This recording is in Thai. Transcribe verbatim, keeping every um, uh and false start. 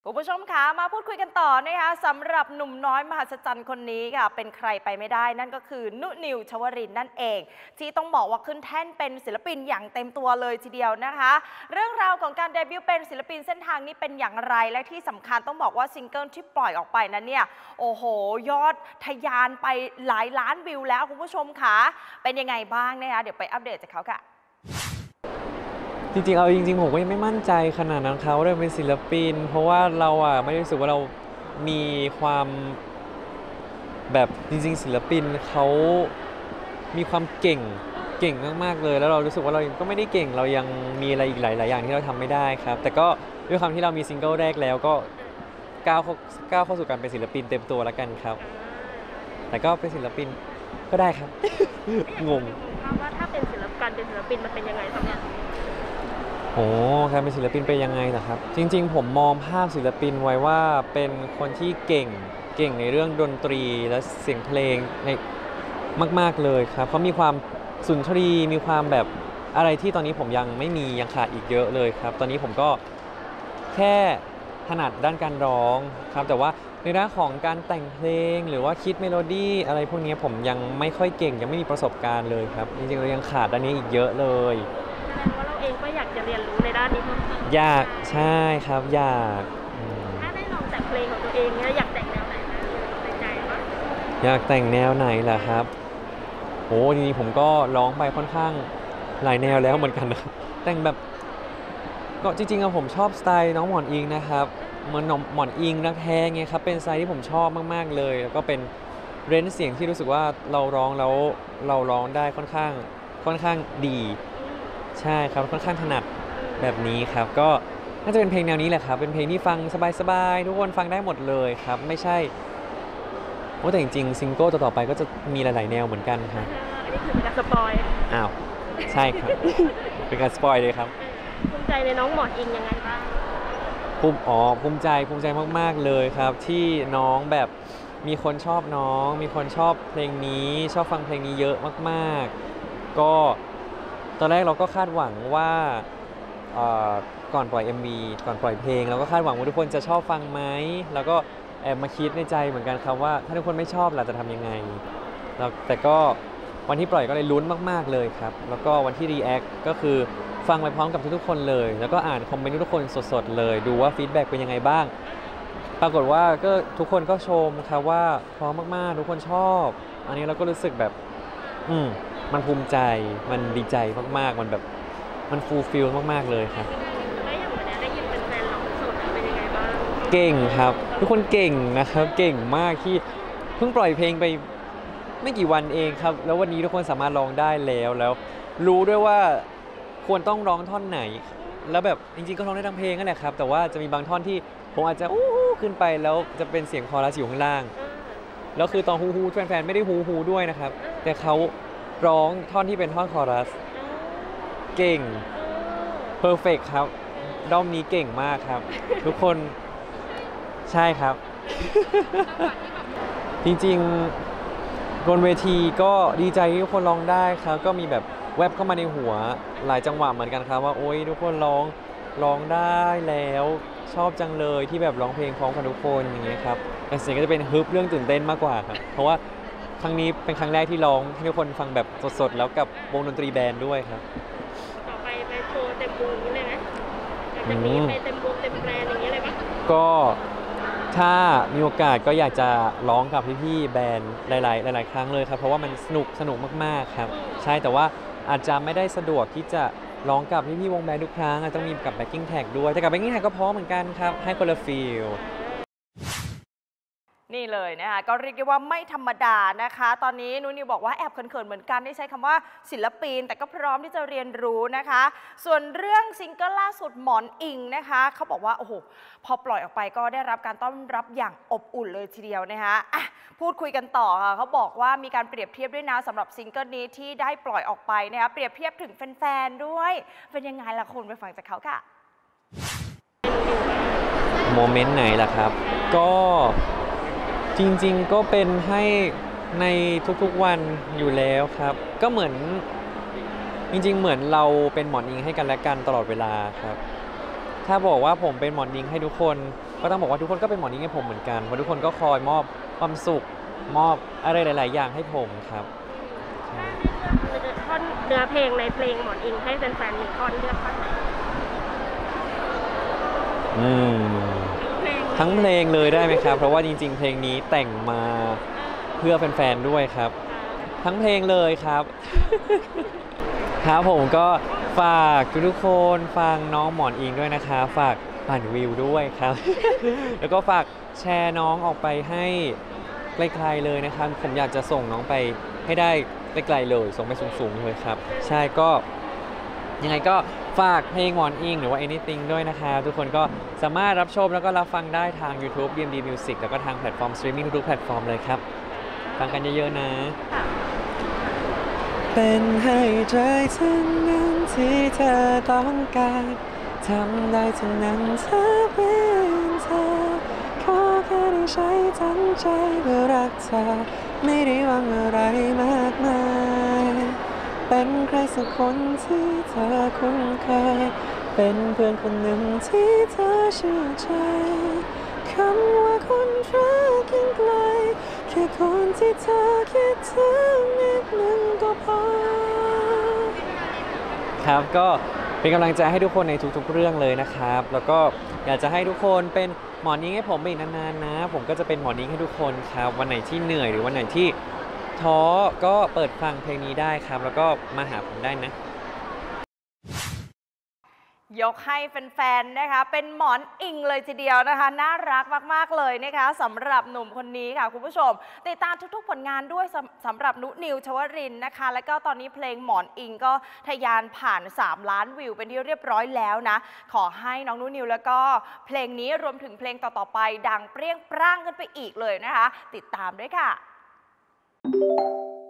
คุณผู้ชมคะมาพูดคุยกันต่อนะคะสำหรับหนุ่มน้อยมหัศจรรย์คนนี้ค่ะเป็นใครไปไม่ได้นั่นก็คือนุนิวชวรินทร์นั่นเองที่ต้องบอกว่าขึ้นแท่นเป็นศิลปินอย่างเต็มตัวเลยทีเดียวนะคะเรื่องราวของการเดบิวต์เป็นศิลปินเส้นทางนี้เป็นอย่างไรและที่สำคัญต้องบอกว่าซิงเกิลที่ปล่อยออกไปนั้นเนี่ยโอ้โหยอดทะยานไปหลายล้านวิวแล้วคุณผู้ชมคะเป็นยังไงบ้างนะคะเดี๋ยวไปอัปเดตจากเขาค่ะจริงๆเอาจริงๆผมก็ยังไม่มั่นใจขนาดนั้นเขาเริ่มเป็นศิลปินเพราะว่าเราอ่ะไม่ได้รู้สึกว่าเรามีความแบบจริงๆศิลปินเขามีความเก่งเก่งมากๆเลยแล้วเรารู้สึกว่าเราก็ไม่ได้เก่งเรายังมีอะไรอีกหลายๆอย่างที่เราทำไม่ได้ครับแต่ก็ด้วยความที่เรามีซิงเกิลแรกแล้วก็ก้าวเข้าก้าวเข้าสู่การเป็นศิลปินเต็มตัวแล้วกันครับแต่ก็เป็นศิลปินก็ได้ครับ งงว่าถ้าเป็นศิลปินการเป็นศิลปินมันเป็นยังไงครับเนี่ยโอ้การเป็นศิลปินเป็นยังไงล่ะครับจริงๆผมมองภาพศิลปินไว้ว่าเป็นคนที่เก่งเก่งในเรื่องดนตรีและเสียงเพลงในมากๆเลยครับเขามีความสุนทรีมีความแบบอะไรที่ตอนนี้ผมยังไม่มียังขาดอีกเยอะเลยครับตอนนี้ผมก็แค่ถนัดด้านการร้องครับแต่ว่าในด้านของการแต่งเพลงหรือว่าคิดเมโลดี้อะไรพวกนี้ผมยังไม่ค่อยเก่งยังไม่มีประสบการณ์เลยครับจริงๆเรายังขาดด้านนี้อีกเยอะเลยแสดงว่าเราเองก็อยากจะเรียนรู้ในด้านนี้เพิ่มเติมอยากใช่ครับอยากถ้าได้ลองแต่งเพลงของตัวเองเนี่ยอยากแต่งแนวไหนนะในใจปะอยากแต่งแนวไหนล่ะครับโอ้จริงๆผมก็ร้องไปค่อนข้างหลายแนวแล้วเหมือนกันนะครับแต่งแบบก็จริงๆอะผมชอบสไตล์น้องหมอนอิงนะครับเหมือนหมอนอิงนักแท้ไงครับเป็นสไตล์ที่ผมชอบมากๆเลยแล้วก็เป็นเรนจ์เสียงที่รู้สึกว่าเราร้องแล้วเราร้องได้ค่อนข้างค่อนข้างดีใช่ครับค่อนข้างถนัดแบบนี้ครับก็น่าจะเป็นเพลงแนวนี้แหละครับเป็นเพลงที่ฟังสบายๆทุกคนฟังได้หมดเลยครับไม่ใช่โอ้แต่จริงๆซิงเกิลต่อๆไปก็จะมีหลายๆแนวเหมือนกันครับอันนี้คือเป็นการสปอยอ้าวใช่ครับ เป็นการสปอยเลยครับภูมิใจในน้องหมอนอิงยังไงบ้างภูมิอ๋อภูมิใจภูมิใจมากๆเลยครับที่น้องแบบมีคนชอบน้องมีคนชอบเพลงนี้ชอบฟังเพลงนี้เยอะมากๆก็ตอนแรกเราก็คาดหวังว่าก่อนปล่อย เอ็ม วี ก่อนปล่อยเพลงเราก็คาดหวังว่าทุกคนจะชอบฟังไหมแล้วก็แอบมาคิดในใจเหมือนกันครับว่าถ้าทุกคนไม่ชอบเราจะทำยังไงแต่ก็วันที่ปล่อยก็เลยลุ้นมากๆเลยครับแล้วก็วันที่รีแอคก็คือฟังไปพร้อมกับทุกๆคนเลยแล้วก็อ่านคอมเมนต์ทุกคนสดๆเลยดูว่าฟีดแบ็กเป็นยังไงบ้างปรากฏว่าก็ทุกคนก็ชมครับว่าพร้อมมากๆทุกคนชอบอันนี้เราก็รู้สึกแบบอืมมันภูมิใจมันดีใจมากๆมันแบบมันฟูลฟิลมากๆเลยครับแล้วอย่างวันนี้ได้ยินเป็นแฟนร้องสดเป็นยังไงบ้างเก่งครับทุกคนเก่งนะครับเก่งมากที่เพิ่งปล่อยเพลงไปไม่กี่วันเองครับแล้ววันนี้ทุกคนสามารถร้องได้แล้วแล้วรู้ด้วยว่าควรต้องร้องท่อนไหนแล้วแบบจริงๆก็ร้องได้ทั้งเพลงนั่นแหละครับแต่ว่าจะมีบางท่อนที่ผมอาจจะอู้ขึ้นไปแล้วจะเป็นเสียงคอรัสอยู่ข้างล่างแล้วคือตอนฮูฮูแฟนๆไม่ได้ฮูฮูด้วยนะครับแต่เขาร้องท่อนที่เป็นท่อนคอรัสเก่งเพอร์เฟกครับด้อมนี้เก่งมากครับทุกคนใช่ครับ จริงๆบนเวทีก็ดีใจที่ทุกคนร้องได้ครับก็มีแบบแวบเข้ามาในหัวหลายจังหวะเหมือนกันครับว่าโอ๊ยทุกคนร้องร้องได้แล้วชอบจังเลยที่แบบร้องเพลงพร้อมกันทุกคนอย่างเงี้ยครับแต่สิ่งก็จะเป็นฮึบเรื่องตื่นเต้นมากกว่าครับเพราะว่าครั้งนี้เป็นครั้งแรกที่ร้องให้ทุกคนฟังแบบสดๆแล้วกับวงดนตรีแบนด์ด้วยครับต่อไปไปโชว์เต็มวงเลยไหมจะมีไปเต็มวงเต็มแบรนด์อย่างเงี้ยเลยปะก็ถ้ามีโอกาสก็อยากจะร้องกับพี่ๆแบนด์หลายๆหลายๆครั้งเลยครับเพราะว่ามันสนุกสนุกมากๆครับใช่แต่ว่าอาจจะไม่ได้สะดวกที่จะร้องกับพี่ๆวงแบนด์ทุกครั้งต้องมีกับแบ็คกิ้งแท็กด้วยแต่กับแบ็คกิ้งแท็กก็พร้อมเหมือนกันครับให้คนละฟีลนี่เลยนะคะก็เรียกได้ว่าไม่ธรรมดานะคะตอนนี้นุ้นิวบอกว่าแอบเขินๆเหมือนกันที่ใช้คำว่าศิลปินแต่ก็พร้อมที่จะเรียนรู้นะคะส่วนเรื่องซิงเกิลล่าสุดหมอนอิงนะคะเขาบอกว่าโอ้โหพอปล่อยออกไปก็ได้รับการต้อนรับอย่างอบอุ่นเลยทีเดียวนะคะอ่ะพูดคุยกันต่อค่ะเขาบอกว่ามีการเปรียบเทียบด้วยนะสำหรับซิงเกิลนี้ที่ได้ปล่อยออกไปนะคะเปรียบเทียบถึงแฟนๆด้วยเป็นยังไงล่ะคุณไปฟังจากเขาค่ะโมเมนต์ไหนล่ะครับก็จริงๆก็เป็นให้ในทุกๆวันอยู่แล้วครับก็เหมือนจริงๆเหมือนเราเป็นหมอนอิงให้กันและกันตลอดเวลาครับถ้าบอกว่าผมเป็นหมอนอิงให้ทุกคนก็ต้องบอกว่าทุกคนก็เป็นหมอนอิงให้ผมเหมือนกันเพราะทุกคนก็คอยมอบความสุขมอบอะไรหลาย ๆ อย่างให้ผมครับใช่ท่อนเนื้อเพลงในเพลงหมอนอิงให้แฟนๆมีท่อนเลือกท่อนไหนอืมทั้งเพลงเลยได้ไหมครับเพราะว่าจริง ๆ เพลงนี้แต่งมาเพื่อแฟน ๆ ด้วยครับทั้งเพลงเลยครับ ครับผมก็ฝากทุกๆคนฟังน้องหมอนอิงด้วยนะคะฝากปั่นวิวด้วยครับ แล้วก็ฝากแชร์น้องออกไปให้ไกลๆเลยนะครับผมอยากจะส่งน้องไปให้ได้ไกลๆเลยส่งไปสูงๆเลยครับใช่ก็ยังไงก็ฝากเพลงหมอนอิงหรือว่า anything ด้วยนะครับทุกคนก็สามารถรับชมแล้วก็รับฟังได้ทาง YouTube ดี เอ็ม ดี Music แล้วก็ทางแพลตฟอร์มสตรีมมิ่งทุกๆแพลตฟอร์มเลยครับฟังกันเยอะๆนะเป็นให้ใจทั้งนั้นที่เธอต้องการทำได้ทั้งนั้นเธอเป็นเธอขอแค่ได้ใช้ทั้งใจเพื่อรักเธอไม่ได้หวังอะไรมากมายเป็นใครสักคนที่เธอคุ้นเคยเป็นเพื่อนคนหนึ่งที่เธอเชื่อใจคำว่าคนรักยังไกลแค่คนที่เธอคิดถึงนิดนึงก็พอครับก็เป็นกำลังใจให้ทุกคนในทุกๆเรื่องเลยนะครับแล้วก็อยากจะให้ทุกคนเป็นหมอนอิงให้ผมไปอีกนานๆนะผมก็จะเป็นหมอนอิงให้ทุกคนครับวันไหนที่เหนื่อยหรือวันไหนที่ท้อก็เปิดฟังเพลงนี้ได้ครับแล้วก็มาหาผมได้นะยกให้แฟนๆนะคะเป็นหมอนอิงเลยทีเดียวนะคะน่ารักมากๆเลยนะคะสำหรับหนุ่มคนนี้ค่ะคุณผู้ชมติดตามทุกๆผลงานด้วยสำสำหรับนุนิวชวรินทร์นะคะแล้วก็ตอนนี้เพลงหมอนอิงก็ทะยานผ่านสามล้านวิวเป็นที่เรียบร้อยแล้วนะขอให้น้องนุนิวแล้วก็เพลงนี้รวมถึงเพลงต่อๆไปดังเปรี้ยงปร้างขึ้นไปอีกเลยนะคะติดตามด้วยค่ะ